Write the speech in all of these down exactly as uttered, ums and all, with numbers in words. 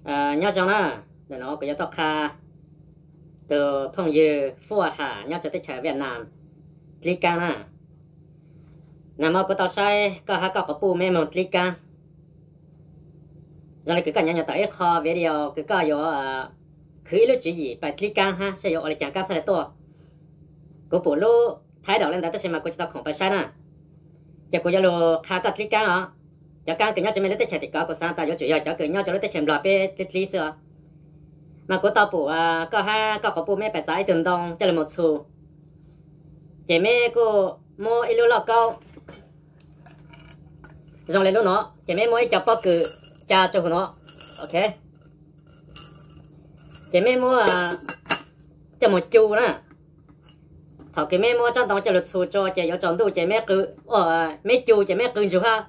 à nhớ cho nó để nó có tóc kha từ phong dư phù hạ nhớ cho tới chợ Việt Nam lý can à nằm ở cái tàu sai có hai cóปูmê một lý can rồi cái cái nhà nhà tới kho video cái cái yo khứ lúc chỉ gì phải lý can ha sẽ yo ở chẳng cá sai to cái bộ lô thái đầu lên đó tới mà có tao không phải sai nè giờ có yo khá có lý can à giờ can cái nhà cho mình lấy tới chạy thì có có sang ta yo chủ yếu cho cái nhà cho lấy tới chèm lọp về tới lý xưa mà có tao bộ à có hai có có bộ mẹ phải trái từng đồng cho là một số chị mẹ cô mua ít lúa cao rồi lấy lúc nó chị mẹ mua ít chọc bao cử cha cho nó ok chị mẹ mua à cho một chu nữa thằng cái mẹ mua trong đồng cho lượt số cho chị có chọn đủ chị mẹ cứ ờ mẹ chu chị mẹ cứ chu ha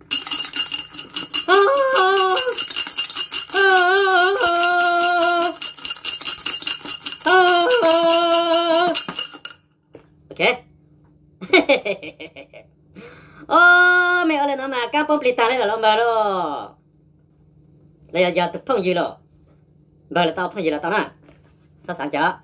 ok ô mẹ ơi lên nó mà các bông plita lên là nó mà đó đây là giờ tập phong gì rồi bây là tao phong gì là tao nè sao sáng chở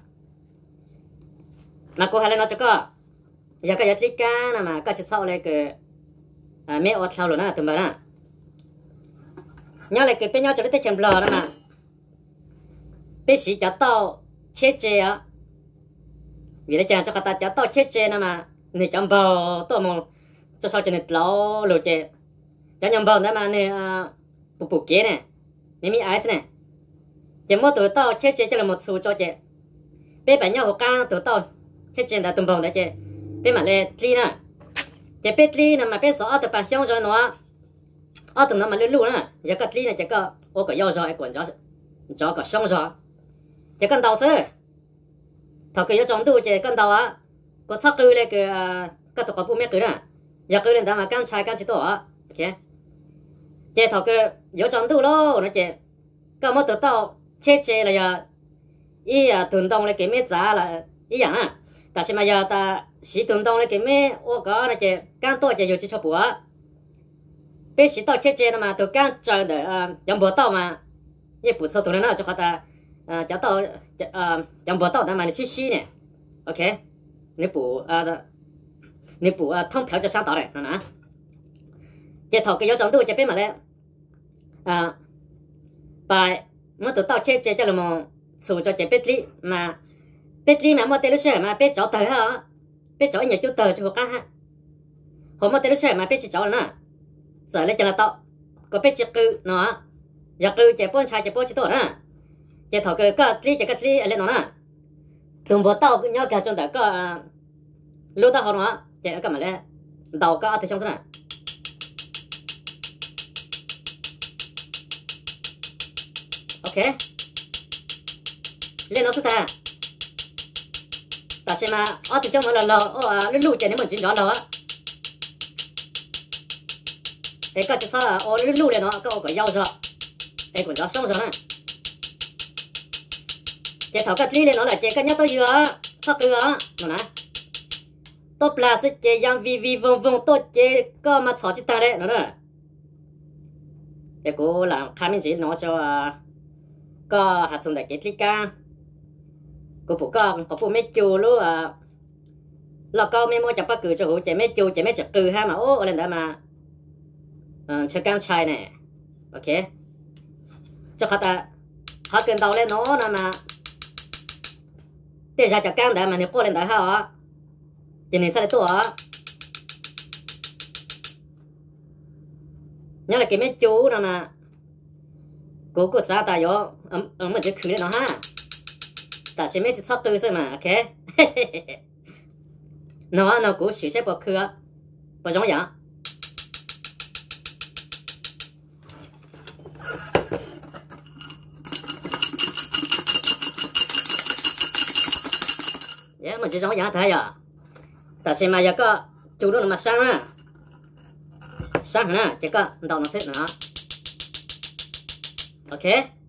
mà cô hay lên nó cho có giờ cái giờ cá nè mà có chết sau này cái mẹ ở sau rồi nè tụi bà nè nhớ lại cái bên nhau cho nó tới chèm lò nè mà bên sĩ cho tao chết chê á vì đấy chàng cho người ta cho tao chết chê nè mà này chồng bò tao mong cho sao cho nên lâu rồi chê cho nhầm bò nữa mà này bù bù kia nè này mi ai nè chỉ mua tụi tao chết chê cho là một số cho chê bên phải nhau hồ ca tụi tao chết chê là tụi bò đấy chê bên mà lên tri nè chê bên tri nè mà bên số tụi bạn xong rồi nó ở tụi nó mà lên lù nè giờ cái tri này chỉ có ô cái yêu rồi quần cho cho cái xong rồi chỉ cần đầu sơ thằng kia trongตู้chỉ cần đầu á có sắc cứ lên cái cái tụi có bùi mẹ cứ nè giờ cứ lên đó mà can trái can chỉ tổ á ok chỉ thằng kia ở trongตู้lo nó chỉ cái mà tụi tao chết chết là giờ ý à tuần đông là cái mẹ giá là ý dạng à tại sao mà giờ ta sĩ tuần đông là cái mẹ ô có nó chỉ can to chỉ có chỉ cho bùa bây sĩ tao chết chết mà tụi can chờ để trong bữa tao mà như bữa sau tụi nó cho ta à cháu tao à trong bữa tao đã mà nó xí xí nè ok nếu bù à nếu bù à thông theo cho sáng tỏ này nè nè cái thầu cái dấu trong tôi chỉ biết mà lên à bài mới tụi tao chơi chơi cho là một số cho chơi biết lý mà biết lý mà mua tên lúc xưa mà biết cháu tới hả biết cháu nhiều chút tờ cho các ha hôm mua tên lúc xưa mà biết cháu nè giờ lên cho là tao có biết chơi cư nó giờ cư chơi bốn chai chơi bốn chỉ tổ nè chỉ thầu cái cái lý chỉ cái lý lên nó nè tụi bố tao nhớ cả trong đó có lúc tao học nó chỉ cái mà lên đầu có từ trong thế này ok lên nó xuống ta ta xem mà ở từ trong nó là lò ở lúc lúc chỉ nếu mình chuyển gió lò á cái cái sao ở lúc lúc này nó có cái dao rồi đây còn gió xong rồi nè chế thảo cắt lý lên nó là chế cắt nhát tôi vừa thật vừa nó nè tốt là sẽ chế yang vi vi vòng vòng tốt chế có mà xóa chết ta đấy nó nè cái cô làm khai minh chỉ nó cho có hạt giống đại kết lý ca cô phụ con có phụ mấy chú luôn à là con mấy mua chặt bắt cử cho hữu chế mấy chú chế mấy chặt cử ha mà ô lên đó mà cho cam chai này ok cho họ ta họ cần đầu lên nó nè mà để ra cho cam đã mà nếu cô lên đó ha cho nên sao lại tổ nhớ là cái mấy chú nè mà cô cô sao ta yo ấm ấm mà chỉ khử lên nó ha ta chỉ mấy chỉ sắp tư thôi mà ok nó nó cũng xử sẽ bỏ khử á bỏ giống vậy dạ mà chỉ giống vậy thôi à ta xem mà giờ có chú đó là mặt sáng á sáng hả chỉ có đầu nó xếp nữa ok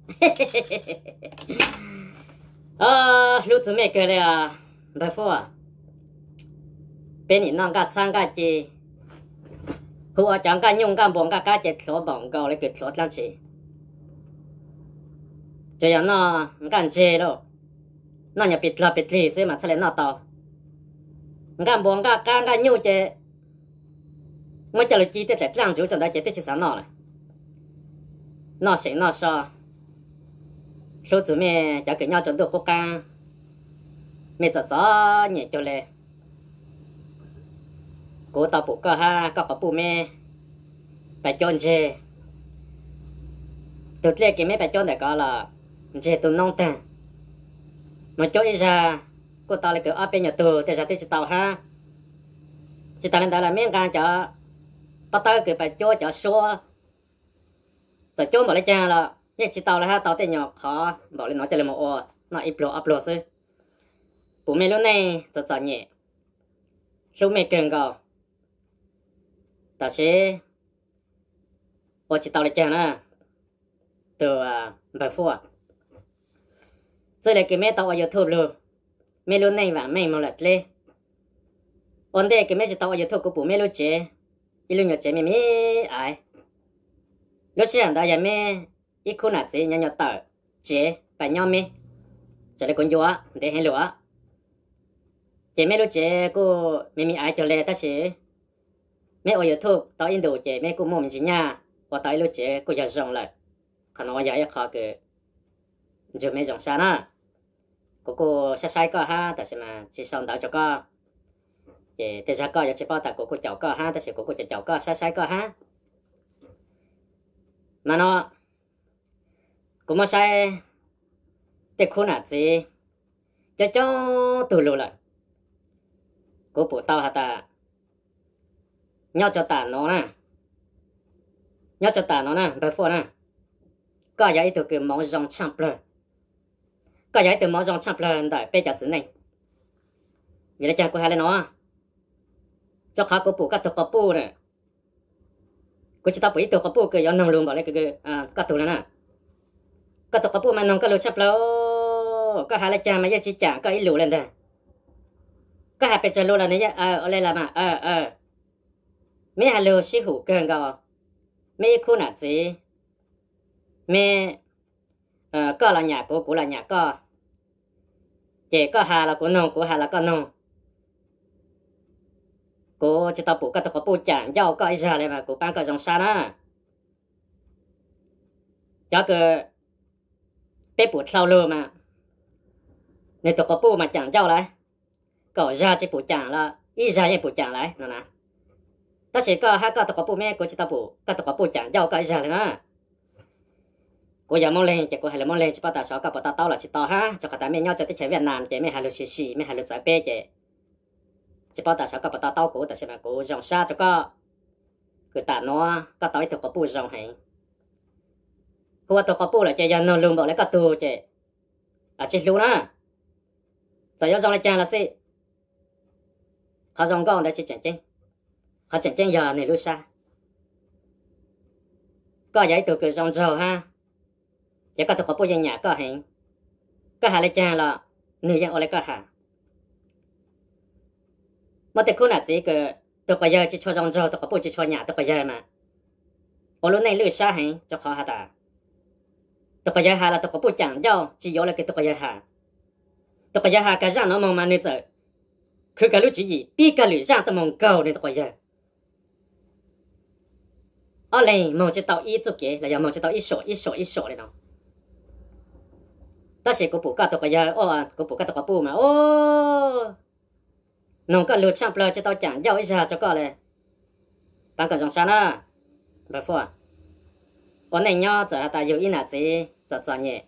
ờ lúc chúng mẹ kêu là before bên này nó cả sang cả gì hùa chẳng cả nhung cả bông cả cả chết số bông cầu lấy cái số lắm chị chỉ là nó gan chê rồi nó nhà bịt là bịt lì xí mà sao lại nó tao gan buồn gan gan gan nhiều chê mới cho là chi tiết lại làm chủ cho đại chế tiết chỉ sáng nó này nó sẽ nó sao số chủ mẹ cho cái nhau cho được quốc ca mẹ cho gió nhẹ cho lệ cố tao phụ cơ ha có có phụ mẹ phải chọn chê từ lệ cái mẹ phải chọn để có là chê tụi nông tàn mà cho ý ra cô tao lại cứ ở bên nhà tù để ra tôi chỉ tao ha chỉ tao lên đó là miếng gan cho bắt tay cứ phải cho cho xua rồi cho một lấy cha là như chỉ tao là ha tao tên nhỏ khó bảo lên nói cho lên một ô nó upload upload xí bố mẹ lúc này thật sợ nhẹ lúc mẹ cần go ta sẽ ô chỉ tao lấy cha nè từ bài phô rồi lại cái mẹ tao ở YouTube luôn mẹ lúc này và mẹ một lần lên ổn đây cái mẹ chỉ tao ở YouTube của bố mẹ lúc chế ít lúc nhỏ chế mẹ mẹ ai lúc sáng đó giờ mẹ ít khu nào chế nhỏ nhỏ tờ chế phải nhau mẹ cho nên con vua để hay lúa chế mẹ lúc chế cô mẹ mẹ ai cho lẽ ta sẽ mẹ ở YouTube tao in đồ chế mẹ cô mua mình chỉ nhà và tao lúc chế cô giờ rong lại khả năng giờ khó cái giờ mẹ rong xa na cô cô sai sai có ha ta sẽ mà chỉ xong đó cho có chế thế ra có giờ chỉ bảo ta cô cô cháu có ha ta sẽ cô cô cháu có sai sai có ha mà nó cũng mà sai để khu nào gì cho cho từ lâu lại cô phụ tao hả ta nhau cho ta nó nè nhau cho ta nó nè bài phô nè có giấy từ cái máu rong champ rồi có giấy từ máu rong champ rồi tại bây giờ chữ này vậy là cha cô hay là nó cho khá cô phụ các tổ cô phụ nè cô chỉ tao bị tổ cô phụ cái nông luôn bảo lấy cái cái à các tổ nè các tổ cô phụ mà nông cái lúa champ lâu có hai là cha mà giờ chỉ trả có ít lúa lên đây có hai bên chân lúa là này ờ ở đây là mà ờ ờ mấy hai lúa xí hủ cơn gò mấy khu nào gì mấy ờ có là nhà của của là nhà có chỉ có hai là của nông của hai là có nông cô chỉ tao phụ các tổ cô phụ trả giao có ít ra đây mà của ban có dòng xa đó cho cái bé phụ sau lúa mà nên tổ cô phụ mà chẳng giao lại cậu ra chỉ phụ chẳng là ít ra những phụ chẳng lại nó nè ta chỉ có hai cái tổ phụ mẹ của chị ta phụ cái tổ phụ chẳng giao cái ra nữa cô giờ mong lên chỉ cô hay là mong lên chỉ bắt ta sáu cái bắt ta tao là chỉ tao ha cho cả ta mẹ nhau cho tới chơi Việt Nam chỉ mẹ hay là xì xì mẹ hay là giải bê chỉ chỉ bắt ta sáu cái bắt ta tao của ta sẽ mà cô dòng xa cho có cứ ta nó cái tao tổ phụ dòng hay cô tổ phụ là chỉ giờ nó lùm bảo lấy cái tu chỉ à chỉ luôn á giờ dòng lại chàng là gì họ dòng con đã chỉ chèn chèn họ chèn chèn giờ này lui xa có giấy từ cái dòng dầu ha chỉ có thuộc bộ dân nhà có hình có hà lại chàng là nữ dân ở lại có hà mà từ khu nào gì cái thuộc bây giờ chỉ cho dòng dầu thuộc bộ chỉ cho nhà thuộc bây giờ mà ở lúc này lui xa hình cho họ hà ta thuộc bây giờ hà là thuộc bộ chẳng dầu chỉ có là cái thuộc bây giờ hà thuộc bây giờ hà cái răng nó mong mà nên giờ cứ cái lúc chỉ gì bi cái lúc răng tao mong cầu nên thuộc bây giờ ở đây mong chỉ tao ít chút cái là giờ mong chỉ tao ít số ít số ít số này đâu ta sẽ có phụ cả thuộc bây giờ ô có phụ cả thuộc phụ mà ô nông cái lúc champ là chỉ tao chẳng giao ít ra cho có này bạn còn dòng sao nữa bài phô ở này nhau giờ ta yêu ít là gì giờ giờ nhẹ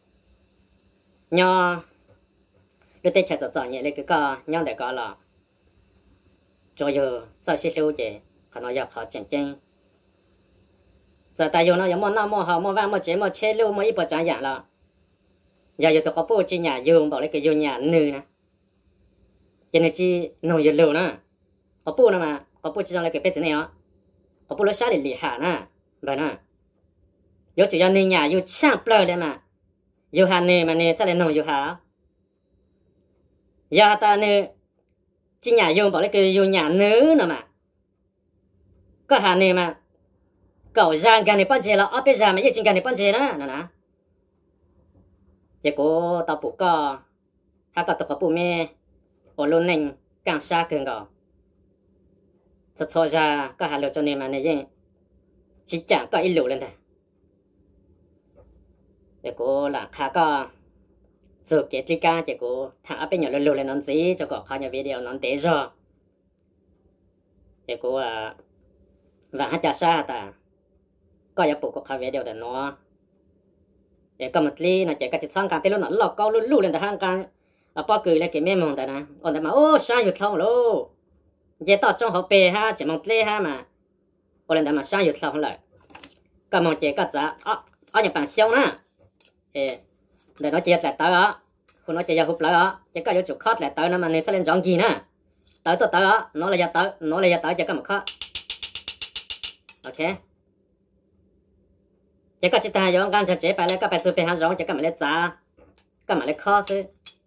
nhau lúc tết chạy giờ giờ nhẹ lấy cái co nhau để có là cho giờ sao xí lưu vậy khả năng giờ khó chỉnh chỉnh giờ ta yêu nó giống món nào món hào món vàng món chế món chế lưu món ít bớt chẳng dạng là giờ giờ tôi có bố chỉ nhà dùng bảo lấy cái dùng nhà nữ nè cho nên chỉ nông giờ lưu nè có bố nè mà có bố chỉ trong lấy cái bếp này á có bố lấy sao để lì hạ nè vậy nè giờ chỉ cho nên nhà dùng chạm bờ đấy mà dùng hà nè mà nè sao lại nông dùng hà giờ ta nè chỉ nhà dùng bảo lấy cái dùng nhà nữ nè mà có hà nè mà cậu ra gần này bao giờ là ở bây giờ mà giờ chỉ gần này bao giờ đó nè nè chỉ có tao bù co hay có tao có bù mẹ ở luôn nên càng xa càng gò thật sự ra có hà lựa cho nên mà này chứ chỉ chẳng có ít lụ lên thôi chỉ có là khá có dù cái gì cả chỉ có thả bên nhỏ lụ lên nó gì cho có khai nhà video nó để rồi chỉ có à và hát cha sa ta có nhà bù có khai video để nó để có một ly là chỉ có chỉ sang càng tên nó lọc cao luôn lụ lên tại hang càng à bao cười là cái mềm mỏng tại nè còn tại mà ô sang nhiều thâu luôn giờ tao trong học bè ha chỉ một ly ha mà còn lên tại mà sang nhiều thâu lại có một chỉ có giá ở ở nhà bạn xong nè ê để nó chỉ lại tới đó không nó chỉ giờ hụt lại đó chỉ có chỗ khót lại tới nó mà nên sẽ lên chọn gì nè tới tới tới đó nó là giờ tới nó là giờ tới chỉ có một khót ok chỉ có chỉ ta giống gan chặt chế bài lại các bài số bài hàng giống chỉ có mà lấy giá có mà lấy khó chứ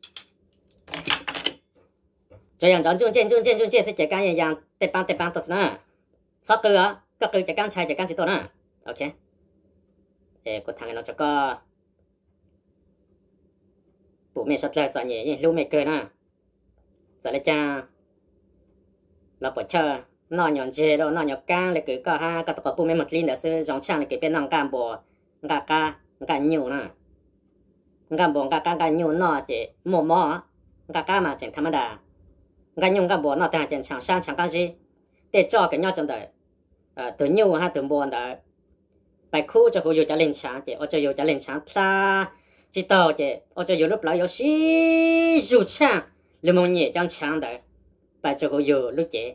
cho rằng chọn chung trên chung trên chung trên sẽ chỉ cái gì dạng tệp ban tệp ban tốt nữa sau cứ á các cứ chỉ gan chạy chỉ gan chỉ tốt nữa ok để cô thằng nó cho có bố mẹ sắp lại cho nhỉ lưu mẹ cười nè giờ lấy cha là bỏ chờ nó nhọn dê đâu nó nhọn cang lại cứ có ha các tộc bố mẹ một linh đã sư giống chàng lại cứ bên nòng cam bò ngà ca ngà nhiều nè ngà bò ngà ca ngà nhiều nó chỉ mò mò ngà ca mà chẳng thầm đà ngà nhiều ngà bò nó ta chẳng chẳng sang chẳng cái gì để cho cái nhau trong đời từ nhiều ha từ bò đó bài khu cho hồ yêu cho lên sáng chị, ở cho yêu cho lên sáng ta chỉ tao chị, ở cho yêu lúc lại yêu xí dù chăng, lúc mong nhẹ trong sáng đấy, bài cho hồ yêu lúc chị,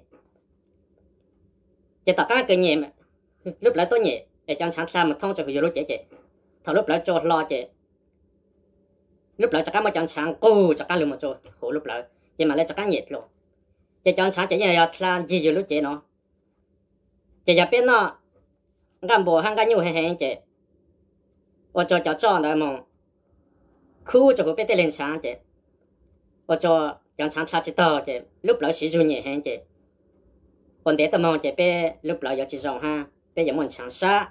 chị tất cả cái nhẹ mà lúc lại tôi nhẹ, để trong sáng ta mà thông cho hồ yêu lúc chị chị, thằng lúc lại cho lo chị, lúc lại chắc cả mà trong sáng cô chắc cả lúc mà cho hồ lúc lại, chị mà lại chắc cả nhẹ luôn, chị trong sáng chị nhẹ là gì yêu lúc chị nó, chị giờ biết nó gan bộ hang gan nhiều hay hay chứ, ở cho cho cho đó mà, khu cho cô biết tên lên sáng chứ, ở cho chẳng sáng sáng chỉ tao chứ, lúc lại sử dụng nhẹ hay chứ, còn để tao mong chứ biết lúc lại giờ chỉ dùng ha, biết giờ muốn sáng sáng,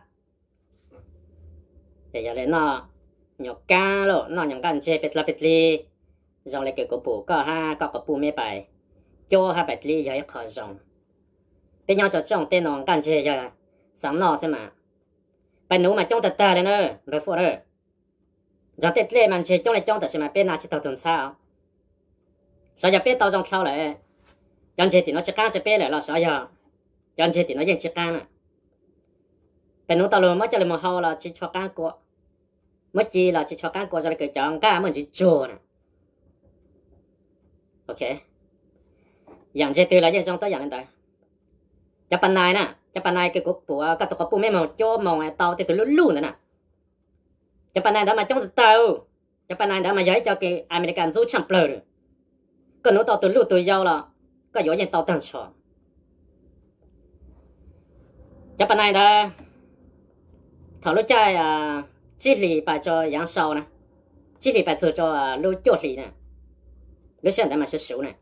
để giờ lên nó nhọc cá lo, nó nhọc gan chứ biết là biết li, dùng lại cái cổ bù có ha, có cổ bù mấy bài, cho ha biết li giờ khó dùng, biết nhau cho trong tên nó gan chứ giờ sáng nọ xem mà bài nấu mà trong tật tờ lên nữa về phụ nữa giờ tết lễ mà chỉ trong này trong tật xem mà bên nào chỉ tàu tuần sao sao giờ bên tàu trong sau lại chẳng chỉ thì nó chỉ căng chỉ bên lại là sao giờ chẳng chỉ thì nó vẫn chỉ căng nè bài nấu tàu luôn mới cho lên một hậu là chỉ cho căng của mới chỉ là chỉ cho căng của cho lại cái chọn cá mình chỉ chua nè ok dạng chỉ từ là chỉ trong tới dạng lên đây cho phần này nè cho phần này cái cục của các tộc bố mẹ màu cho màu này tàu thì từ lúc luôn nữa nè cho phần này đó mà trong tàu cho phần này đó mà giấy cho cái American du champ rồi còn nó tàu từ lúc từ giàu là có gió gì tàu tăng sọ cho phần này đó thảo lúc chơi à chỉ lì bài cho giang sầu nè chỉ lì bài cho lúc chốt lì nè lúc xem đó mà sẽ xấu nè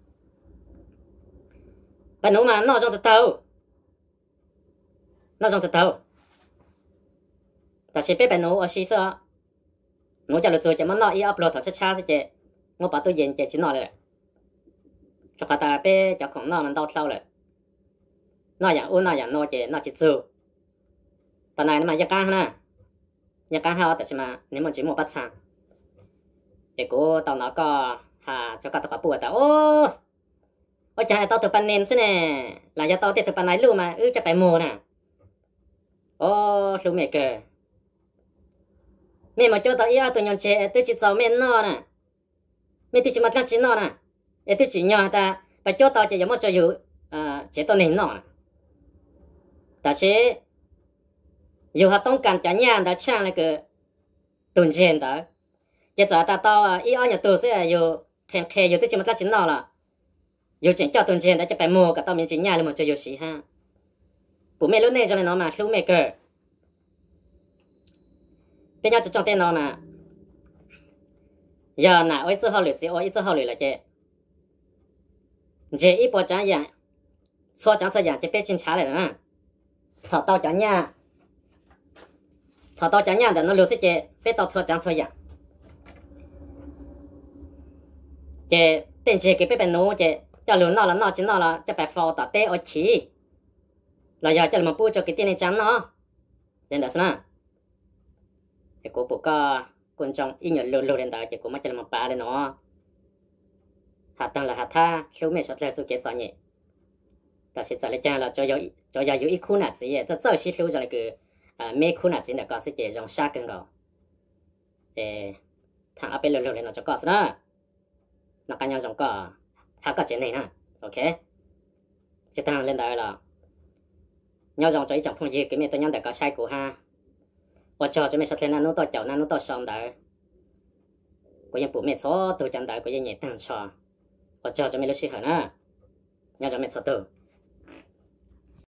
bài nấu mà nó trong tàu nó trong thật tàu, ta sẽ biết bài nấu ở xí xưa, nấu cho được rồi chỉ muốn nói ý upload thằng cha cha thế chứ, tôi bảo tôi nhìn chỉ chỉ nói lại, cho cả ta biết cho con nó mình đau sau lại, nó dạng uốn nó dạng nó chỉ nó chỉ dư, phần này nó mà giặc căng ha, giặc căng ha, tại sao mà nếu mà chỉ một bát sang, để cô tao nó có hà cho cả tao bùa tao, ô, ô chả tao từ phần nền thế nè, là cho tao từ phần này luôn mà, ừ cho phải mồ nè. Ô, lúc mẹ kể mẹ mà cho tao yêu tụi nhon trẻ tôi chỉ giàu mẹ nó nè mẹ tôi chỉ mặc lăng chỉ nó nè để tôi chỉ nhờ ta phải cho tao chỉ giống một cho dù à chế tao nên nó ta sẽ dù họ tông cần cho nhà đã chăng là cái tuần tiền đó giờ ta ta tao yêu nhà tôi sẽ dù khen khen dù tôi chỉ mặc lăng chỉ nó là dù chỉ cho tuần tiền đã cho phải mua cả tao mình chỉ nhà là một cho dù xí ha bố mẹ lúc này cho nên nó mà lúc mẹ cờ bây giờ cho tên nó mà giờ nào ấy chưa học được gì ấy chưa học được là chứ chỉ ít bộ trang dạng số trang số dạng chỉ biết chính xác này nè thọ tao trang nhà thọ tao trang nhà để nó lưu sẽ chứ biết tao số trang số dạng chế tên chế cái bé bé nô chế cho luôn nó là nó chỉ nó là cho bé phò tao té ở chỉ là giờ cho mà bu cho cái tên này chán nó nên đó sao cái cô bộ ca con trong ý nhận lừa lừa đến đó chỉ cô mà cho mà ba lên nó hạt tăng là hạt tha lúc mẹ sắp lại做cái gì nhỉ ta sẽ lại cho là cho yo cho yo有一苦哪子耶这这些留着那个啊没苦哪子的告是这种杀根个诶他阿贝lừa lừa lên nó cho告是那nó cái nhau trong có hai cái chuyện này nè ok chỉ tăng lên đó là nhau trong cho ý trọng phong gì cái miệng tôi nhắn để có sai của ha và cho cho mẹ sắp lên nó to chậu nó to sòng đó của những bố mẹ số tôi chẳng đó của những nhẹ tăng cho và cho cho mẹ lúc xí hở nè nhau cho mẹ số tôi